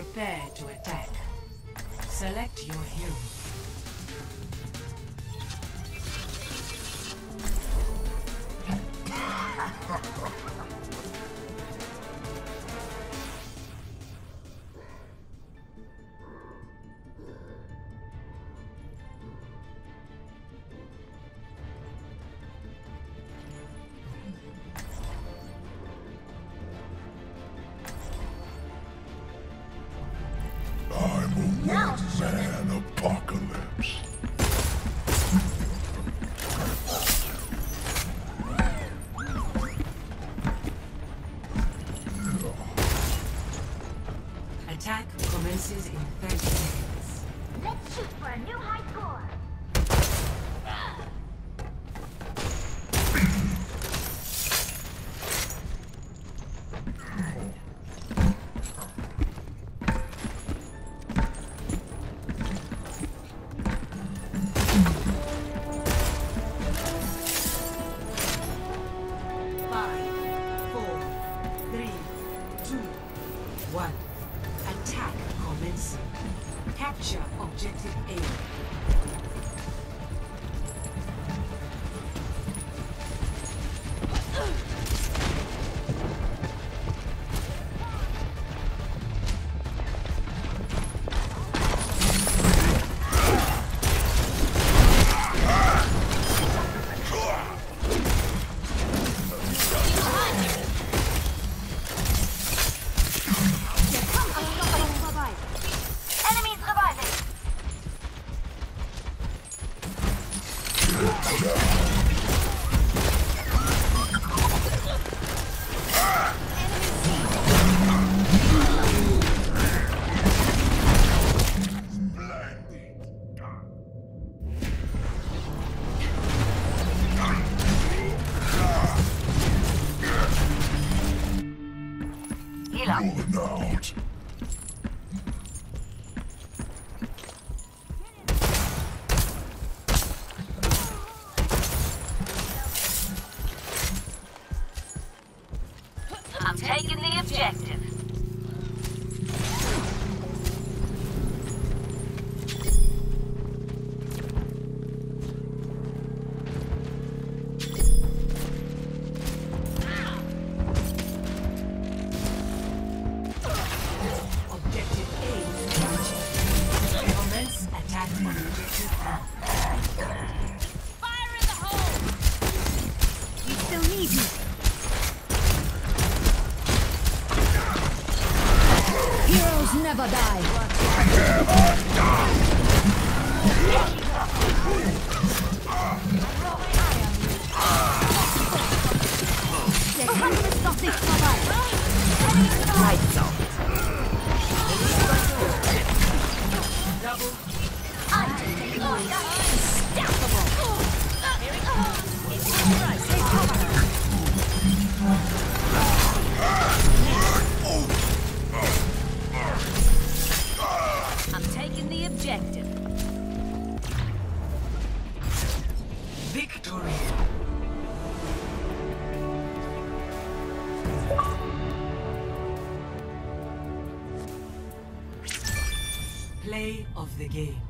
Prepare to attack. Select your hero. Man apocalypse. Attack commences in 30 seconds. Let's shoot for a new high score. Attack commencing. Capture objective A. Rolling out. I'm taking the objective. Objective A is captured. Commence attack on objective A. Fire in the hole! We still need you. Heroes never die. Der kann es doch nicht vorbei. Lights out. I'm taking the objective. Victory. Play of the game.